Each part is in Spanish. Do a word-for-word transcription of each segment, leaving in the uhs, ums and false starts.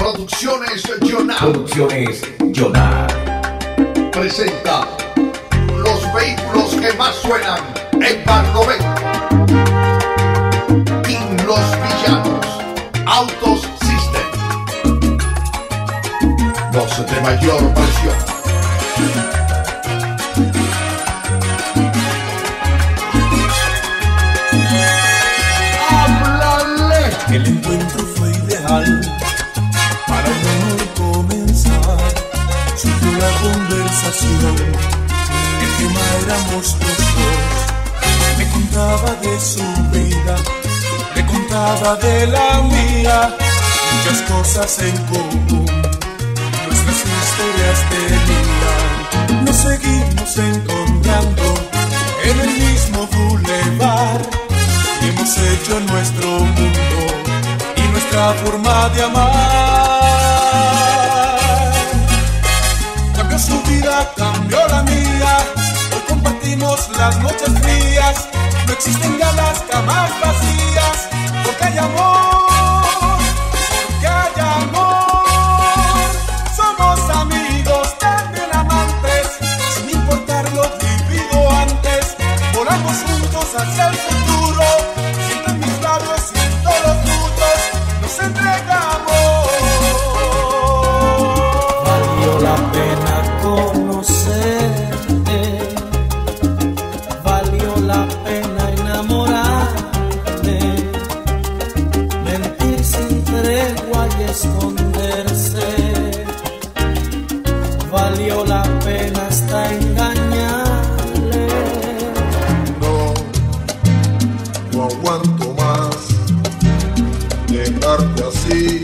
Producciones Jonar. Producciones Jonar presenta los vehículos que más suenan en Barlovento. King Los Villanos, Autos System, los de mayor presión. El encuentro fue ideal para un amor comenzar. Surgió la conversación, el tema éramos los dos. Me contaba de su vida, me contaba de la mía, muchas cosas en común, nuestras historias tenían. Nos seguimos encontrando en el mismo bulevar. Hemos hecho nuestro mundo y nuestra forma de amar. Cambió su vida, cambió la mía. Hoy compartimos las noches frías. No existen ya las camas vacías, porque hay amor, porque hay amor. Somos amigos, también amantes, sin importar lo vivido antes. Volamos juntos hacia el futuro. Siento en mis labios, siento los frutos, nos entregamos. Valió la pena conocerte, valió la pena enamorarte, mentir sin tregua y esconderse, valió la pena hasta engañarle. No aguanto más dejarte así,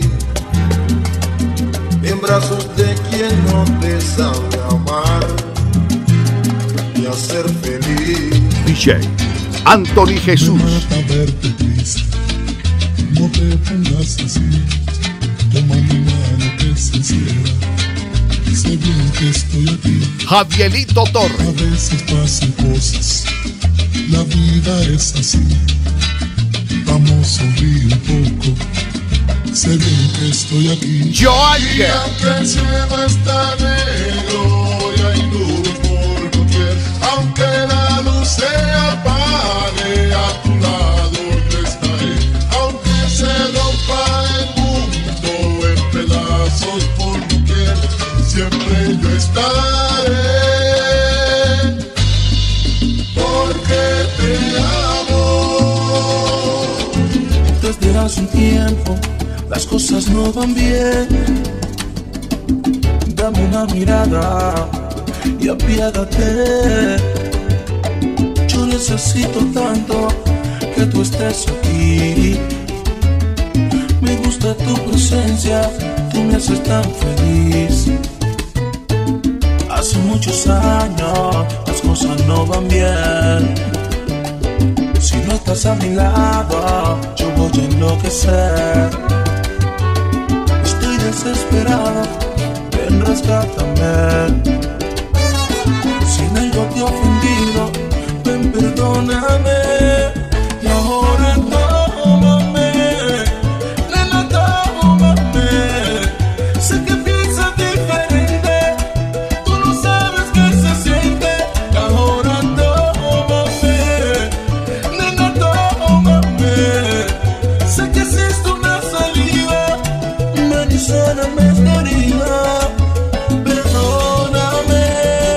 en brazos de quien no te sabe amar y hacer feliz. D J Anthony Jesús. No me verte triste, no te pongas así, toma mi mano que es sincera, sé bien que estoy aquí. Javielito A Torres. veces pasan cosas, la vida es así. Vamos, sonríe un poco, sé bien que estoy aquí. Joan Y aunque el cielo está negro y hay nubes por doquier, aunque la luz se apague, a tu lado yo estaré. Aunque se rompa el mundo en pedazos por doquier, siempre yo estaré, porque te amo. Desde hace un tiempo las cosas no van bien. Dame una mirada y apiádate. Yo necesito tanto que tú estés aquí. Me gusta tu presencia, tú me haces tan feliz. Hace muchos años las cosas no van bien. Si no estás a mi lado, yo voy a enloquecer. Estoy desesperado, ven, rescátame. Si en algo te he ofendido, ven, perdóname. Y ahora tómame, nena, tómame. Sé que piensas diferente, tú no sabes qué se siente. Y ahora tómame, nena, tómame. Sé que existe una salida, ven y sáname esta herida. Perdóname,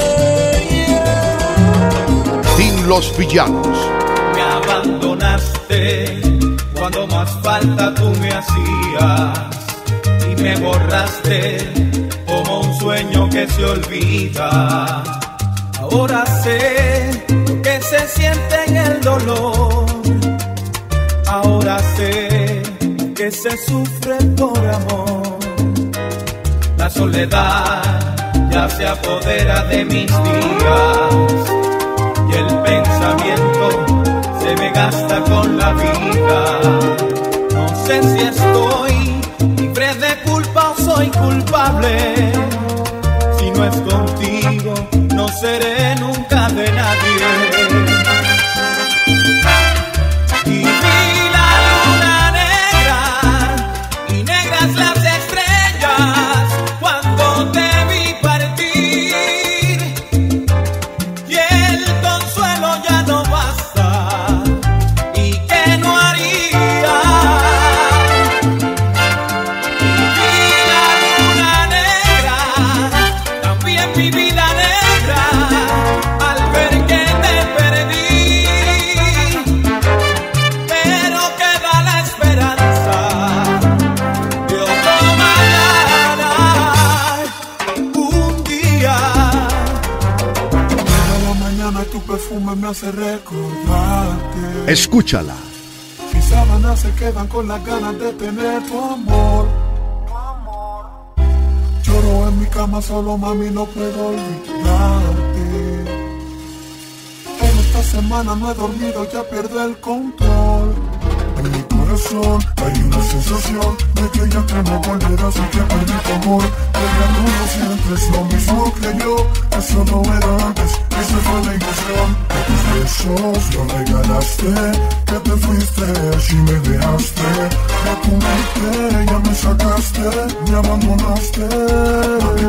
yeah. King Los Villanos. Me abandonaste cuando más falta tú me hacías y me borraste como un sueño que se olvida. Ahora sé lo que se siente en el dolor. Ahora sé que se sufre por amor. La soledad ya se apodera de mis días y el pensamiento se me gasta con la vida. No sé si estoy libre de culpa o soy culpable. Si no es contigo, no seré nunca de nadie. Y vi la luna negra y negras las estrellas. perfume me hace recordarte. Escúchala. Mis sábanas se quedan con las ganas de tener tu amor. Lloro en mi cama solo, mami, no puedo olvidarte. En esta semana no he dormido, ya pierdo el control. En mi corazón hay una sensación de que ya te no volverás y que perdí tu amor. Pero ya no lo sientes lo mismo que yo. Eso no era antes, esa fue la ilusión. De tus besos lo regalaste, que te fuiste y me dejaste. De tu mente ya me sacaste, me abandonaste. Y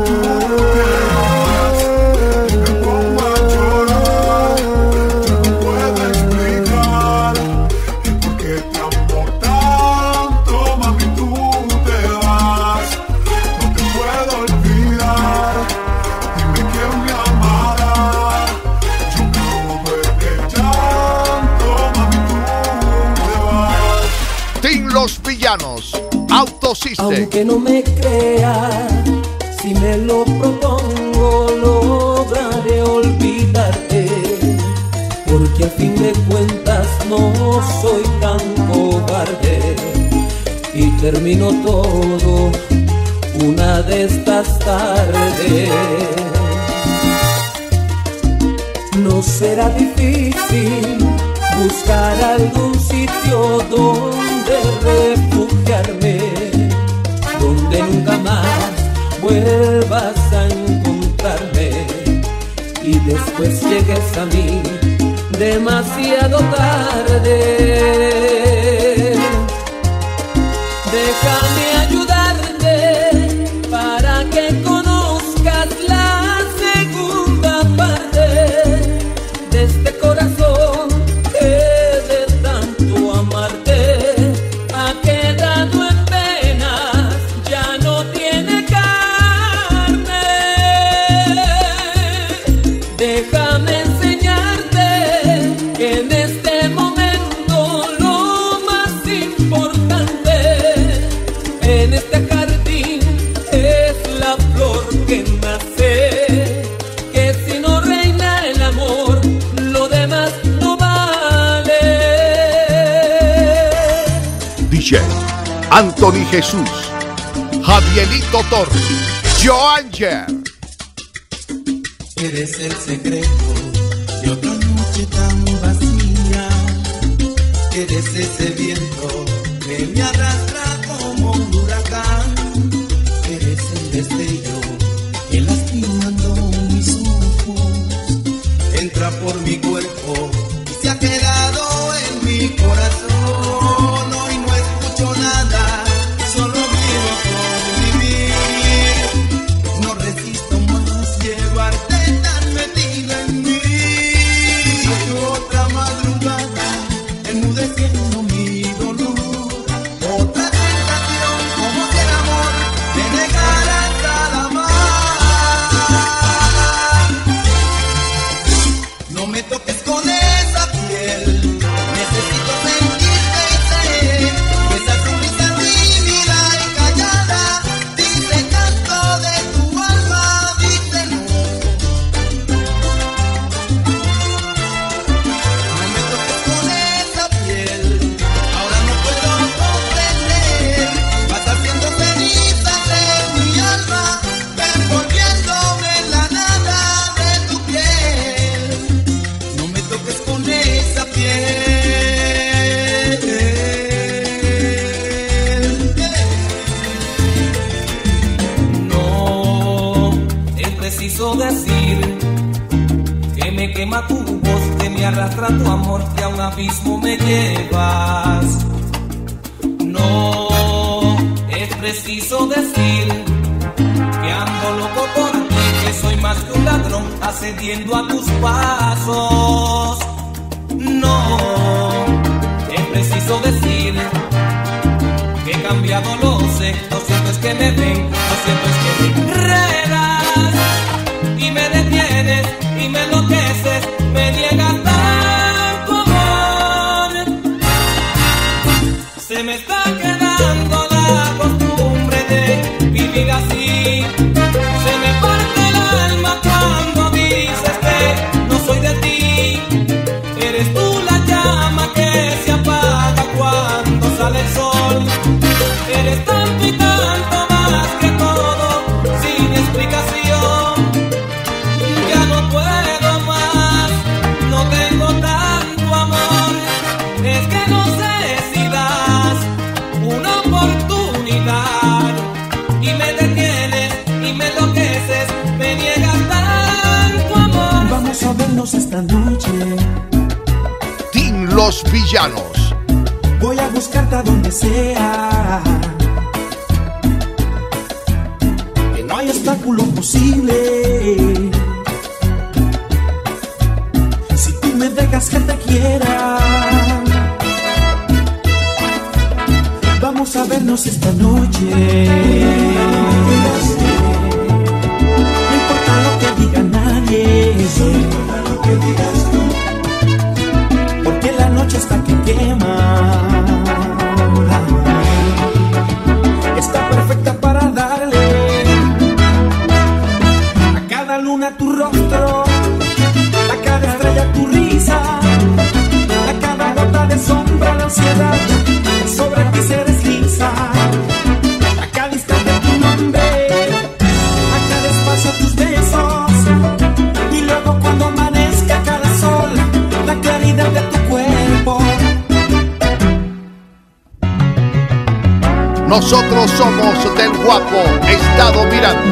me pongo a llorar, ya no puedo explicar el por qué te amo tanto, mami, tú te vas. No te puedo olvidar, dime quién me amará. Yo me de llanto, mami, tú te vas. Team Los Villanos, Auto System. Aunque no me crea, si me lo propongo, lograré olvidarte. Porque a fin de cuentas no soy tan cobarde. Y termino todo una de estas tardes. No será difícil buscar algún sitio donde refugiarme, donde nunca más vuelvas a encontrarme y después llegues a mí demasiado tarde. Déjame ayudarte para que conozcas la segunda parte de este corazón que de tanto amarte ha quedado en penas, ya no tiene carne. Déjame enseñarte que en este momento lo más importante en este jardín es la flor que nace, que si no reina el amor, lo demás no vale. D J Anthony Jesús, Javierito Torres, Joanger. Eres el secreto de otra noche tan vacía. Eres ese viento que me arrastra como un huracán. Eres el destello que lastimando mis ojos entra por mi cuerpo y se ha quedado en mi corazón. Hoy no escucho nada, solo vivo por vivir. No resisto más llevarte tan metido en mí. Otra madrugada enmudeciendo mi dolor, otra tentación como si el amor te negara cada amar. No me toques con esa piel, necesito sentirte y sé que esa sonrisa tímida y callada dice tanto de tu alma, dice no. No me toques con esa piel, ahora no puedo comprender. Vas haciendo cenizas en mi alma, envolviéndome en la nada de tu piel. No me toques con esa piel. No es preciso decir que me quema tu voz, que me arrastra tu amor, que a un abismo me llevas. No es preciso decir que ando loco por ti, que soy más que un ladrón accediendo a tus pasos. No es preciso decir que he cambiado, lo sé. Lo cierto es que me ven, lo cierto es que me enredas y me detienes y me enloqueces, me niegas tanto amor. Se me está quedando la costumbre de vivir así. Se me parte el alma cuando dices que no soy de ti. Los Villanos. Voy a buscarte a donde sea, que no hay obstáculo posible. Si tú me dejas que te quiera, vamos a vernos esta noche. No importa lo que diga nadie, no importa lo que digas tú, porque la noche está que quema. Está perfecta para darle a cada luna tu rostro, a cada estrella tu risa, a cada gota de sombra la ansiedad sobre ti se desliza, a cada instante tu nombre, a cada espacio tus besos, y luego cuando amanezca cada sol, la claridad de tu cuerpo. Nosotros somos del Guapo, Estado Miranda.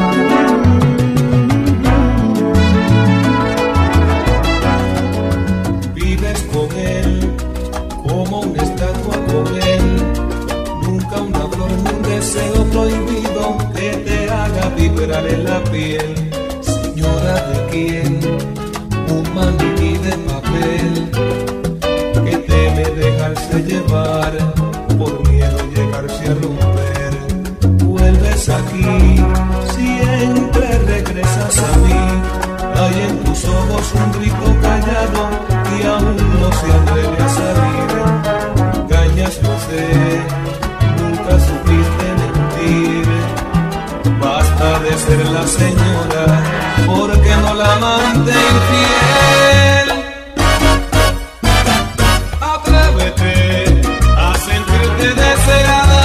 Vives con él como una estatua con él, nunca una flor, un deseo prohibido que te haga vibrar en la piel. Señora de quién, un maniquí de papel que teme dejarse llevar por miedo a llegarse a romper. Vuelves aquí, siempre regresas a mí. Hay en tus ojos un grito callado y aún no se atreve a salir. Engañas, no sé, nunca supiste mentir. Basta de ser la señora, porque no la amante infiel. Atrévete a sentirte deseada,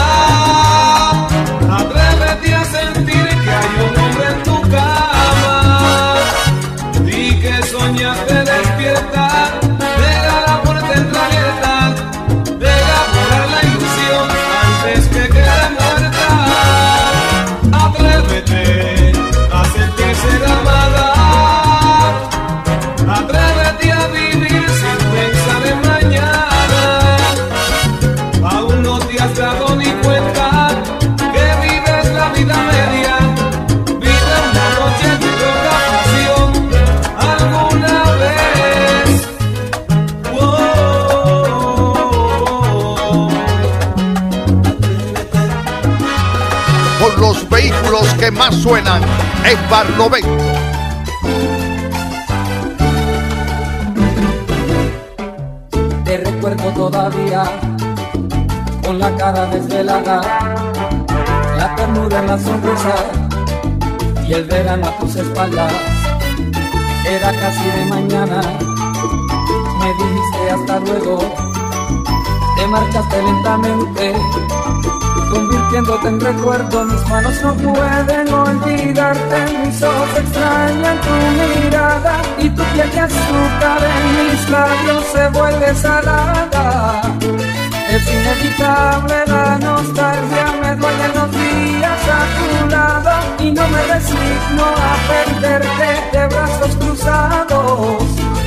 atrévete a sentir que hay un hombre en tu cama. Di que soñaste despierta, deja la puerta entreabierta, deja volar la ilusión antes que quede muerta. Atrévete a sentir ser amada, atrévete a vivir sin pensar en mañana. Aún no te has dado ni cuenta que vives la vida media. Vive una noche de otra pasión alguna vez. Wow. Con los vehículos que más suenan en Barlovento. Te recuerdo todavía con la cara desvelada, la ternura en la sonrisa y el verano a tus espaldas. Era casi de mañana, me dijiste hasta luego, te marchaste lentamente, convirtiéndote en recuerdo. Mis manos no pueden olvidarte, mis ojos extrañan tu mirada y tu piel de azúcar en mis labios se vuelve salada. Es inevitable la nostalgia, me duelen los días a tu lado y no me resigno a perderte de brazos cruzados.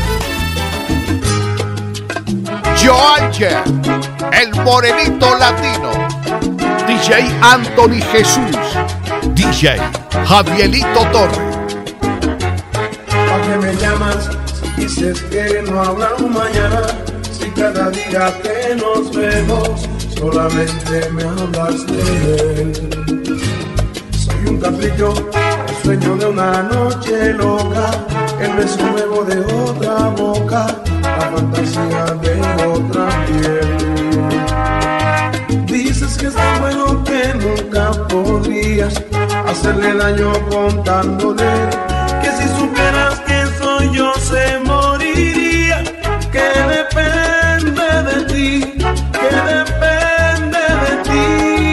Joanger, el morenito latino. D J Anthony Jesús. D J Javielito Torres. ¿A qué me llamas? Dices que no habrá un mañana. Si cada día que nos vemos solamente me hablas de él. Soy un capricho, el sueño de una noche loca, el beso nuevo de otra boca, la fantasía de otra piel. Dices que es tan bueno que nunca podrías hacerle daño contándole que si supieras que soy yo se moriría, que depende de ti, que depende de ti.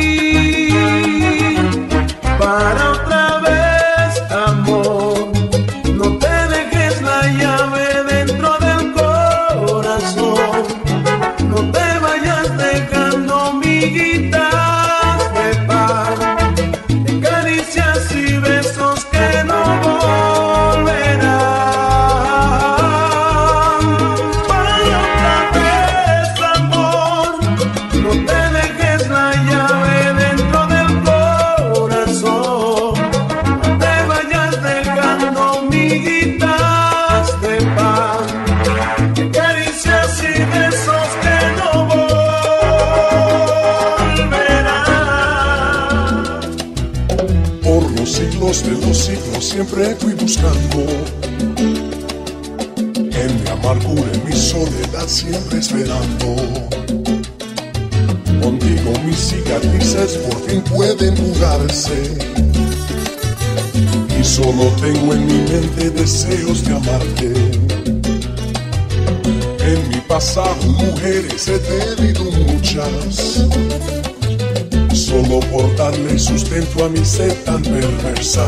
Para otra vez, amor, no te dejes la llave dentro del corazón, no te vayas dejando mi guitarra de paz, de caricias y besos que no volverán. Para otra vez, siglos de los siglos siempre fui buscando. En mi amargura, en mi soledad siempre esperando. Contigo mis cicatrices por fin pueden jugarse. Y solo tengo en mi mente deseos de amarte. En mi pasado mujeres he tenido muchas, solo por darle sustento a mi sed tan perversa.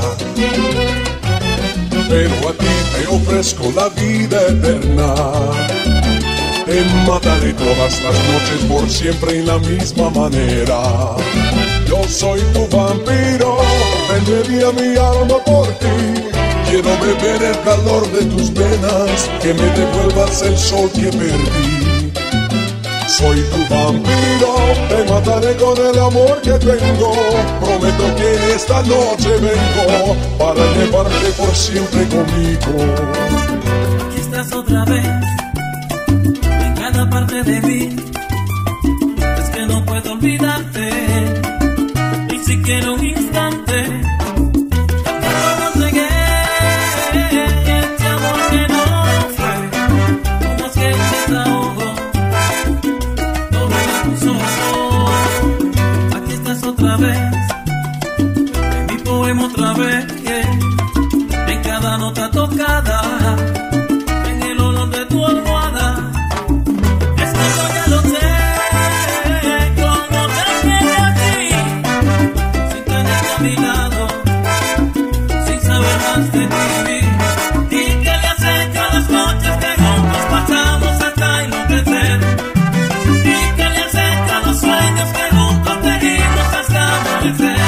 Pero a ti te ofrezco la vida eterna. Te mataré todas las noches por siempre en la misma manera. Yo soy tu vampiro, vendería mi alma por ti. Quiero beber el calor de tus venas, que me devuelvas el sol que perdí. Soy tu vampiro, te mataré con el amor que tengo. Prometo que esta noche vengo para llevarte por siempre conmigo. Aquí estás otra vez, en cada parte de mí. Es que no puedo olvidarte, ni siquiera un instante. No conseguí este amor que no fue, como si el desahogo todo era tus ojos. Aquí estás otra vez, en mi poema otra vez, yeah. En cada nota tocada, en el olor de tu almohada. Es que yo ya lo sé, cómo te quiero a ti, sin tenerte a mi lado, sin saber más de ti. Y que le acerca las noches que juntos pasamos hasta enloquecer. Y que le acerca los sueños que juntos tejimos hasta amanecer.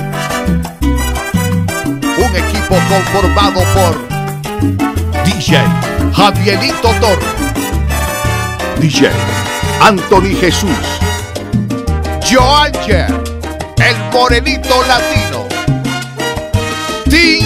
Un equipo conformado por D J Javierito Torre, D J Anthony Jesús, Joángel, el morenito latino, Team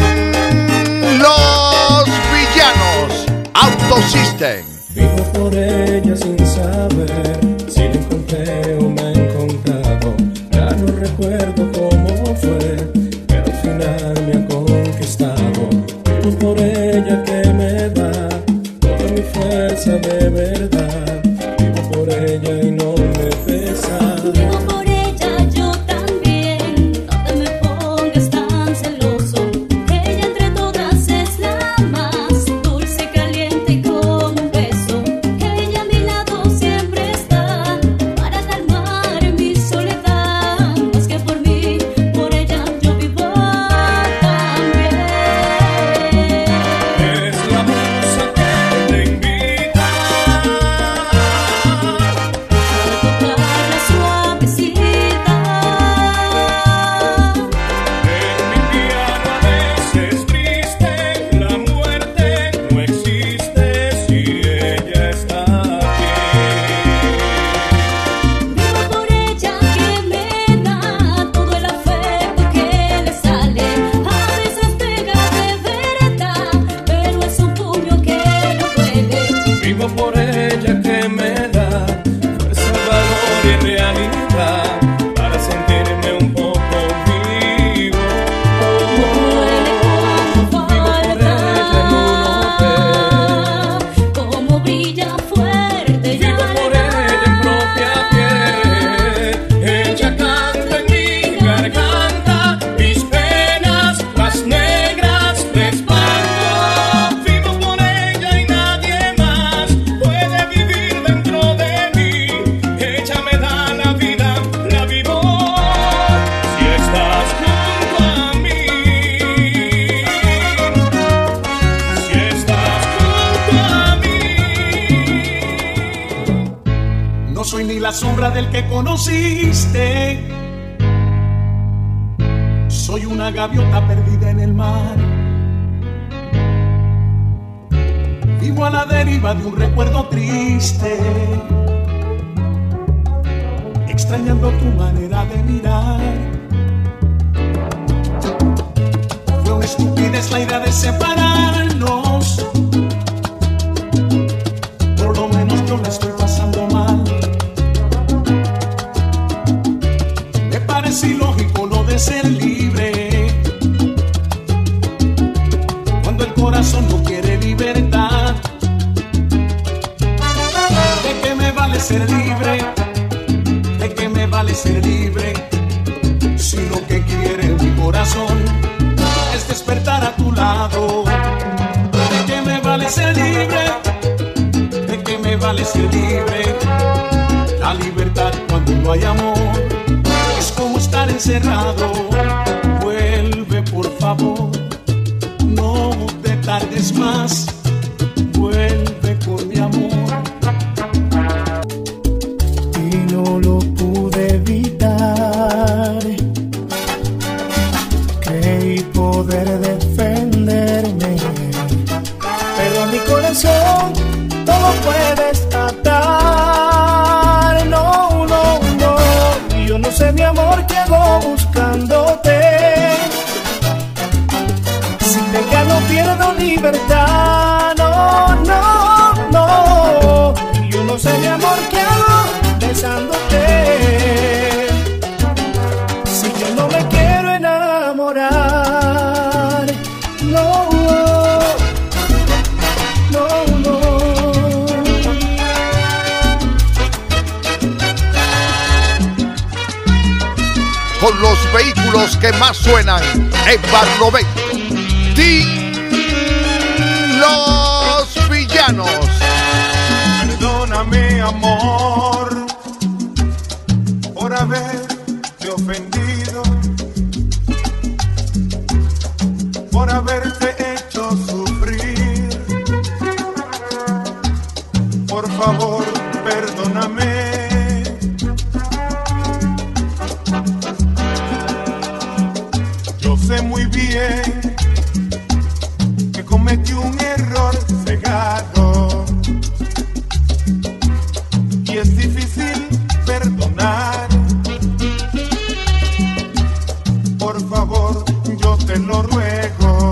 Los Villanos, Autosystem. Vivo por ella sin saber si la encontré o me he encontrado. Ya no recuerdo cómo fue, pero al final me ha conquistado. Vivo por ella que me da toda mi fuerza de verdad. Vivo por ella y no me pesa. Vivo por ella yo también, no te me pongas tan celoso. Ella entre todas es la más dulce y caliente y como un beso. Ella a mi lado siempre está para calmar mi soledad. Más que por mí, por ella yo vivo también. Es la musa que te invita Puedo tocarla suavecita. en mi piano. A veces triste, la muerte no existe si ella está aquí. Vivo por ella que me da todo el afecto que le sale. A veces pega de verdad, pero es un puño que no duele. Vivo por ella que me da fuerza, valor y realidad para sentirme un poco vivo. Duele cuando falta, como brilla fuerte y Vivo por ella en propia piel. Ella canta en mi garganta mis penas, las negras de espanto. Vivo por ella y nadie más puede vivir dentro de mí. Ella me da la vida, la vivo si estás junto a mí. Si estás junto a mí. No soy ni la sombra del que conociste. Soy una gaviota perdida en el mar. Vivo a la deriva de un recuerdo triste, extrañando tu manera de mirar. Fue una estupidez la idea de separarnos. Por lo menos yo la estoy pasando mal. Me parece ilógico lo de ser libre. ser libre? ¿De qué me vale ser libre? Si lo que quiere mi corazón es despertar a tu lado. ¿De qué me vale ser libre? ¿De qué me vale ser libre? La libertad cuando no hay amor es como estar encerrado. Vuelve por favor, no te tardes más. Vuelve con mi amor. Y no lo pude evitar. Creí poder defenderme, pero en mi corazón todo puedes atar. No, no, no. Yo no sé, mi amor, qué hago buscándote. Si te gano pierdo libertad. No, no, no. Yo no sé, mi amor, qué hago besándote. Si yo no me quiero enamorar. No, no, no. Con los vehículos que más suenan en Barlovento. Team Los Villanos. Perdóname, amor, por haberte ofendido, por haberte hecho sufrir. Por favor, perdóname. Yo sé muy bien que cometí un error cegado y es difícil perdonar. Por favor, yo te lo ruego.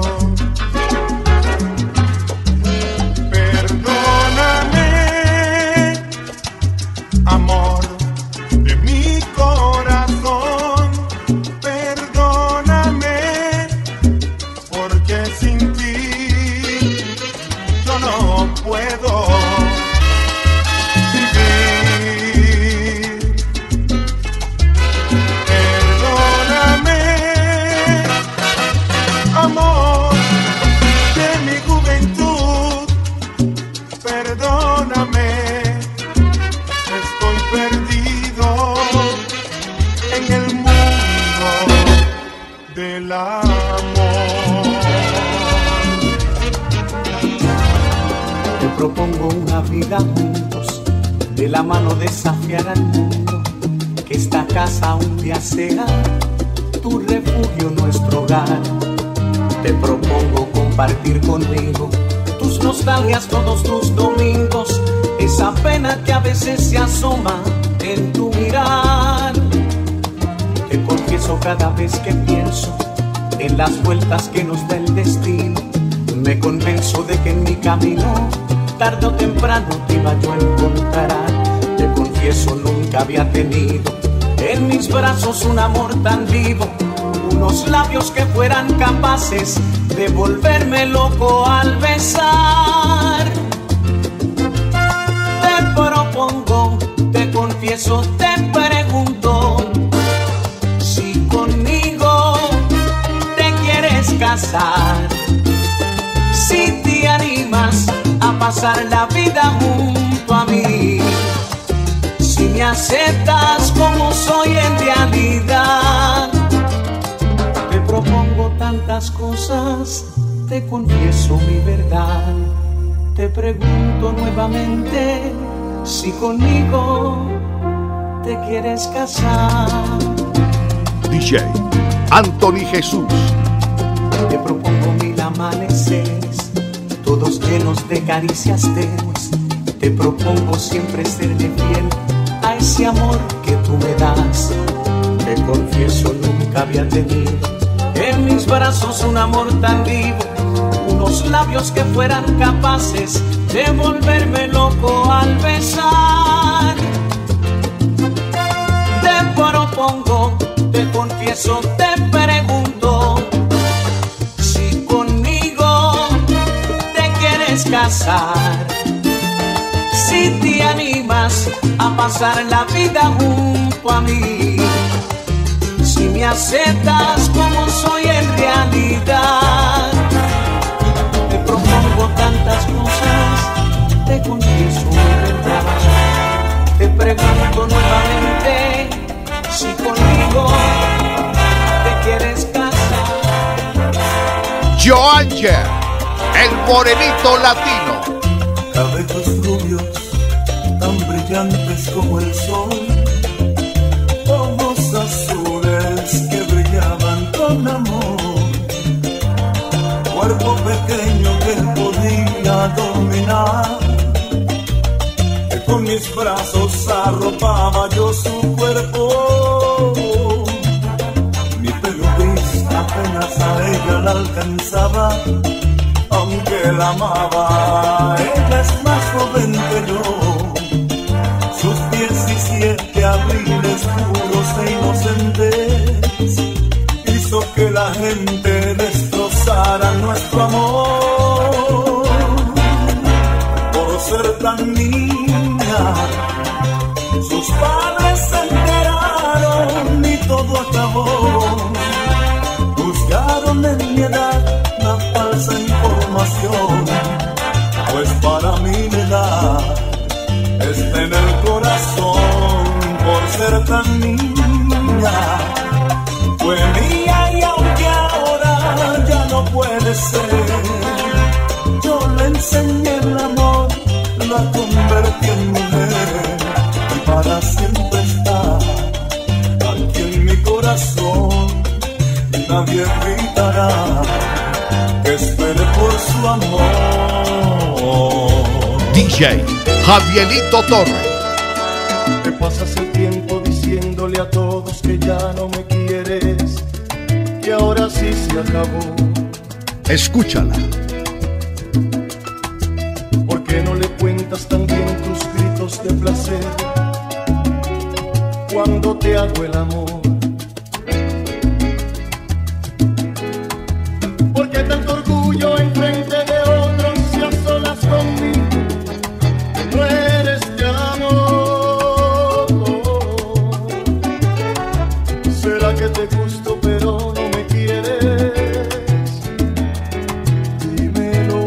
Perdóname, amor de mi corazón. Perdóname, porque sin ti yo no puedo vivir. Perdóname, amor de mi juventud. Perdóname, estoy perdido en el mundo del amor. Te propongo una vida juntos, de la mano desafiar al mundo. Que esta casa un día sea tu refugio, nuestro hogar. Te propongo compartir conmigo tus nostalgias todos tus domingos. Esa pena que a veces se asoma en tu mirar. Te confieso cada vez que pienso en las vueltas que nos da el destino. Me convenzo de que en mi camino tarde o temprano te iba yo a encontrar. Te confieso, nunca había tenido en mis brazos un amor tan vivo, unos labios que fueran capaces de volverme loco al besar. Te propongo, te confieso, te pregunto si conmigo te quieres casar, si te animas a pasar la vida junto a mí, si me aceptas como soy en realidad. Te propongo tantas cosas, te confieso mi verdad. Te pregunto nuevamente si conmigo te quieres casar. D J Anthony Jesús. Te propongo mil amaneceres, todos llenos de caricias tenues. Te propongo siempre serle fiel a ese amor que tú me das. Te confieso, nunca había tenido en mis brazos un amor tan vivo, unos labios que fueran capaces de volverme loco al besar. Te propongo, te confieso, te pregunto si conmigo te quieres casar, si te animas a pasar la vida junto a mí. Si me aceptas como soy en realidad, te propongo tantas cosas, te confieso mi verdad. Te pregunto nuevamente si conmigo te quieres casar. Joanger, el morenito latino. Cabellos rubios, tan brillantes como el sol, ojos azules que brillaban con amor, cuerpo pequeño que podía dominar, que con mis brazos arropaba yo su cuerpo. Mi pelo gris apenas a ella la alcanzaba, aunque la amaba. Ella es más joven que yo. Sus diecisiete abriles puros e inocentes hizo que la gente destrozara nuestro amor. Por ser tan niña, sus padres se enteraron y todo acabó. Juzgaron en mi edad la falsa información, pues para mí la edad está en el corazón. Por ser tan niña fue mía, y aunque ahora ya no puede ser, yo le enseñé el amor, la convertí en mujer, y para siempre está aquí en mi corazón. Nadie evitará que espere por su amor. D J Javierito Torres. Te pasas el tiempo diciéndole a todos que ya no me quieres, que ahora sí se acabó. Escúchala. ¿Por qué no le cuentas también tus gritos de placer cuando te hago el amor? ¿Por qué tanto orgullo enfrente de otros y a solas conmigo? No eres de amor. ¿Será que te gusto pero no me quieres? Dímelo.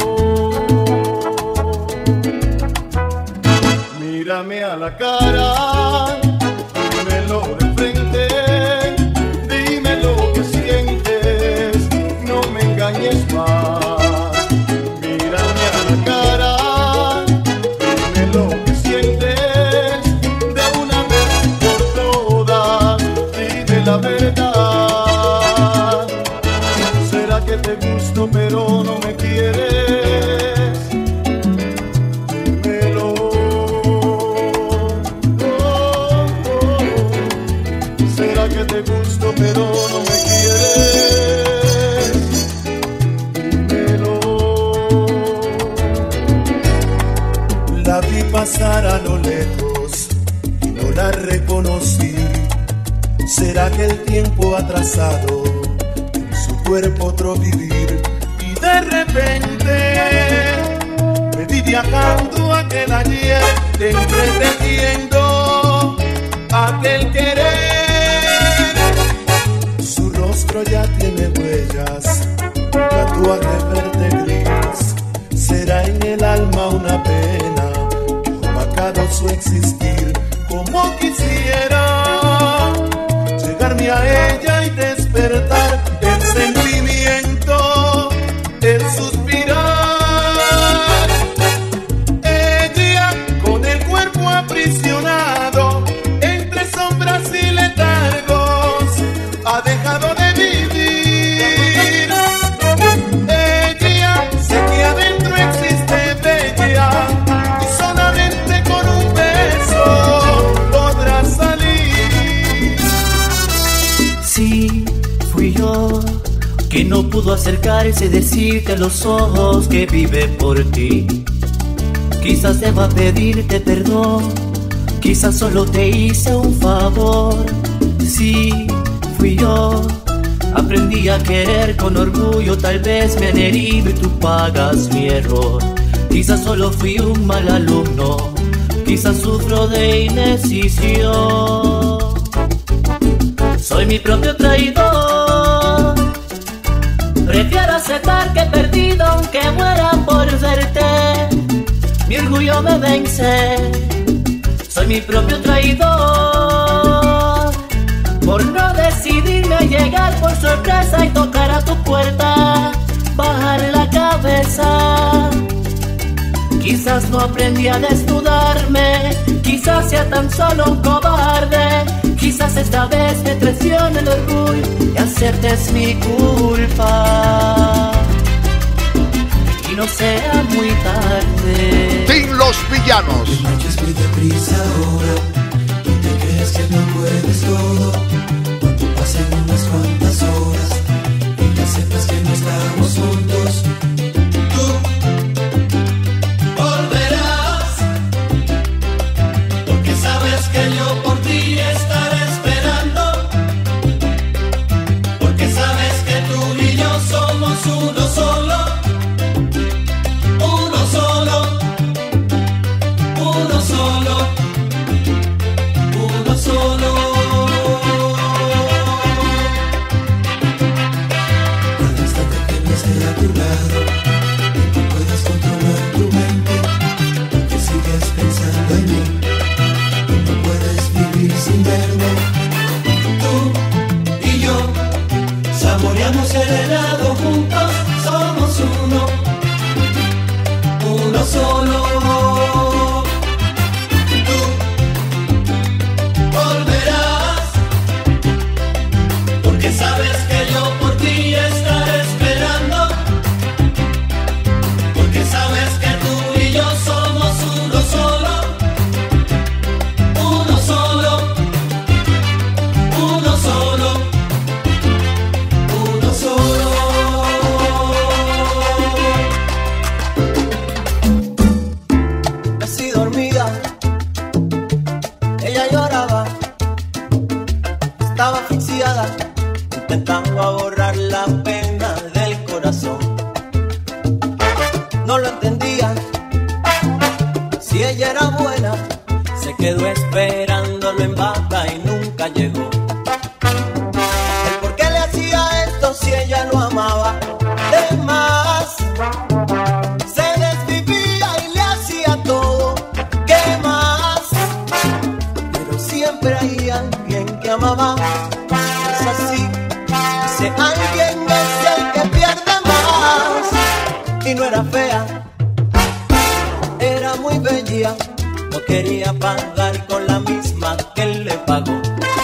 Mírame a la cara, dímelo de frente, dime lo que sientes, no me engañes más. Mírame a la cara, dime lo que sientes, de una vez por todas, dime la verdad. ¿Será que te gusto pero no me quieres? Dímelo. Oh, oh. ¿Será que te gusto pero no me quieres? Dímelo. La vi pasar a lo lejos y no la reconocí. ¿Será que el tiempo ha trazado en su cuerpo otro vivir? Y de repente me vi viajando aquel ayer, entreteniendo aquel querer. Su rostro ya tiene huellas, tatuaje verde gris. Será en el alma una pena que ha opacado su existir. Como quisiera llegarme a ella y despertar el sentimiento, el suspirar. Ella con el cuerpo aprisionado entre sombras y letargos ha dejado de vivir. Ella sé que adentro existe bella y solamente con un beso podrá salir. Sí, fui yo que no pudo acercarse y decirte a los ojos que vive por ti. Quizás deba pedirte perdón, quizás solo te hice un favor. Sí, fui yo, aprendí a querer con orgullo, tal vez me han herido y tú pagas mi error. Quizás solo fui un mal alumno, quizás sufro de indecisión. Soy mi propio traidor, prefiero aceptar que he perdido aunque muera por verte. Mi orgullo me vence, soy mi propio traidor, por no decidirme a llegar por sorpresa y tocar a tu puerta, bajar la cabeza. Quizás no aprendí a desnudarme, quizás sea tan solo un cobarde, quizás esta vez me traicione el orgullo y aceptes mi culpa y no sea muy tarde. Sin los villanos. No marches muy deprisa ahora y te crees que no puedes todo. Cuando pasen unas cuantas horas y ya sepas que no estamos juntos, que yo por ti estaré esperando, porque sabes que tú y yo somos uno solo, uno solo, uno solo, uno solo. Cada instante que no esté a tu lado y tú puedas controlar tu mente, porque sigues pensando en mí, sin verme. Tú y yo saboreamos el helado juntos, somos uno, uno solo. Tú volverás, porque sabes que yo por ti estaré esperando, porque sabes que tú y yo somos uno solo, uno solo. Uno solo, uno solo. Así dormida, ella lloraba, estaba asfixiada, intentando borrar la pena del corazón. No lo entendía, si ella era buena, se quedó esperándolo en bata y nunca llegó. Si ella lo amaba de más, se desvivía y le hacía todo, ¿qué más? Pero siempre hay alguien que amaba, es así, ese alguien es el que pierde más. Y no era fea, era muy bella, no quería pagar con la misma que él le pagó.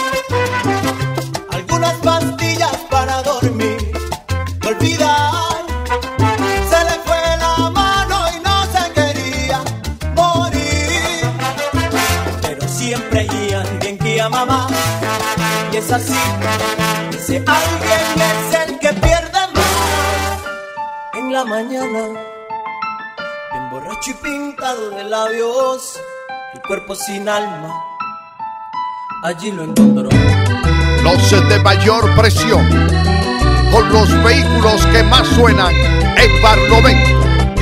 Algunas pastillas para dormir, olvidar, se le fue la mano y no se quería morir. Pero siempre hay alguien que ama más, y es así, ese alguien es el que pierde más. En la mañana, bien borracho y pintado de labios, el cuerpo sin alma, allí lo encontró. Los de mayor presión, con los vehículos que más suenan en Barlovento.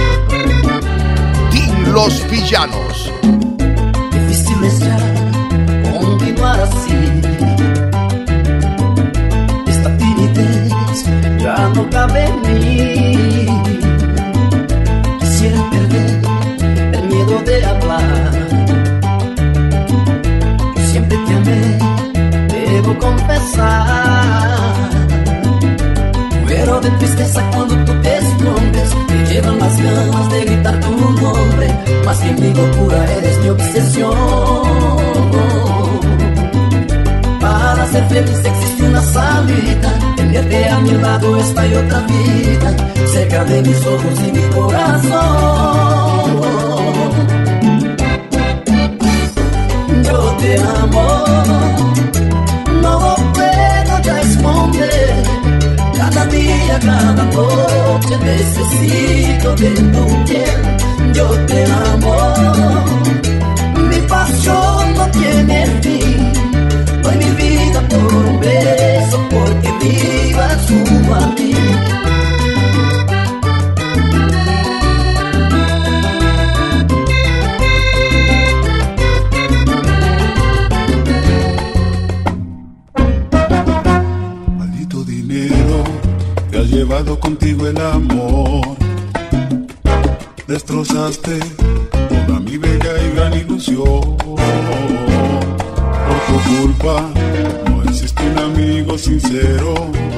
Din los villanos. Difícil es ya continuar así. Esta timidez ya no cabe en mí. Quisiera perder el miedo de hablar. Yo siempre te amé, debo confesar. Muero de tristeza cuando tú te escondes, te llevan las ganas de gritar tu nombre, más que mi locura eres mi obsesión. Para ser feliz existe una salida, tenerte a mi lado esta y otra vida, cerca de mis ojos y mi corazón. Yo te amo, no puedo ya esconder. Cada día, cada noche necesito de tu piel. Yo te amo, mi pasión no tiene fin. Doy mi vida por un beso, porque vivas junto a mí. sincero, te has llevado contigo el amor. Destrozaste toda mi bella y gran ilusión. Por tu culpa no existe un amigo sincero.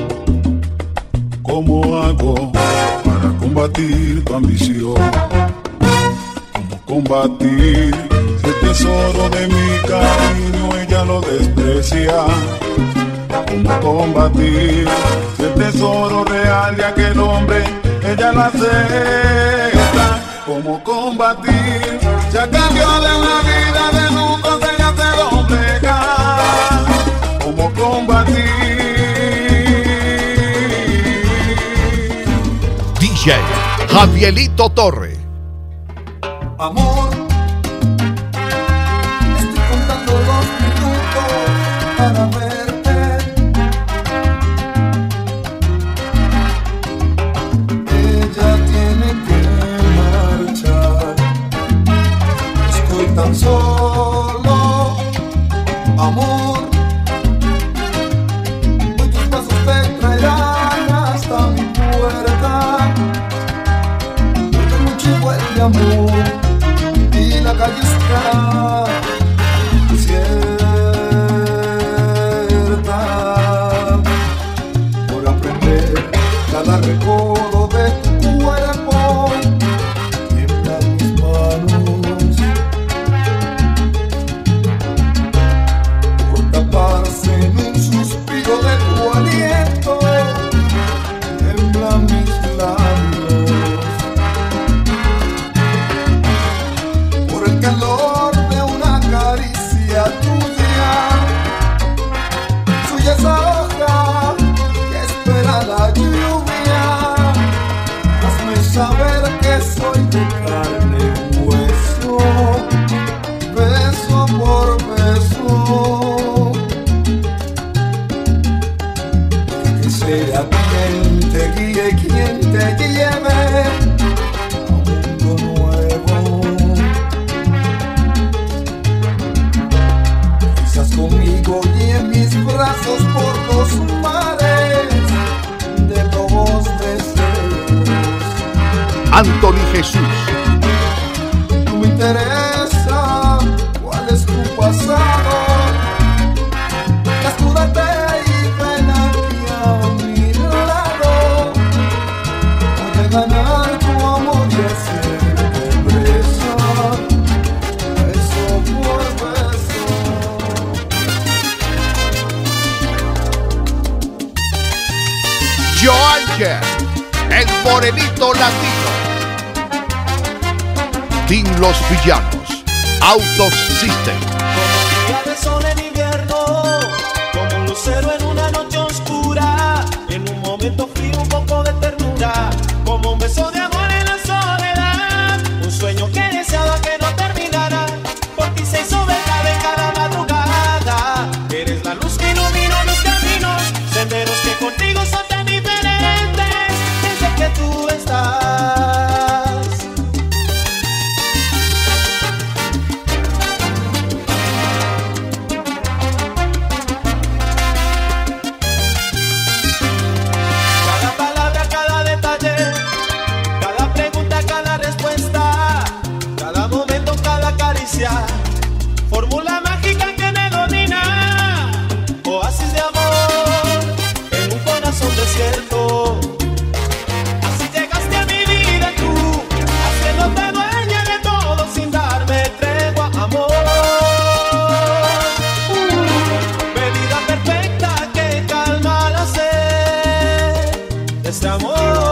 ¿Cómo hago para combatir tu ambición? ¿Cómo combatir si el tesoro de mi cariño ella lo desprecia? ¿Cómo combatir si el tesoro real de aquel hombre ella lo acepta? ¿Cómo combatir si a cambio de una vida de nunca ella te doblega? ¿Cómo combatir? D J Javielito Torre. Amor, estoy contando los minutos para verte. Ella tiene que marchar. Estoy tan solo, amor. Hoy tus pasos te traerán hasta mi puerta. Porque mucho huele amor. Y la calle está desierta por aprender cada recodo de tu cuerpo. Tiemblan mis manos por taparse en un suspiro de tu aliento. Tiemblan mis labios por el calor de una caricia tuya. Soy esa hoja que espera la lluvia. Hazme saber que soy de carne y hueso, beso por beso. Que sea quien te guíe, quien te lleve a un mundo nuevo. Conmigo y en mis brazos por los mares de lobos deseos. Anthony Jesús. No me interesa cuál es tu pasado. Desnúdate y ven aquí a mi lado. Voy a ganar tu amor y hacerte presa, beso por beso. Joanger, el morenito latino. Team Los Villanos, Autos System. Como un día de sol en invierno, como un lucero en una noche oscura, en un momento frío un poco de ternura, como un beso de amor en la soledad, un sueño que deseaba que no terminara, por ti se hizo verdad en cada madrugada. Eres la luz que ilumina mis caminos, senderos que contigo son tan diferentes desde que tú estás. Cada palabra, cada detalle, cada pregunta, cada respuesta, cada momento, cada caricia, fórmula mágica que me domina, oasis de amor en un corazón desierto. Así llegaste a mi vida tú, haciéndote dueña de todo sin darme tregua, amor. Medida perfecta que calma la sed de este amor.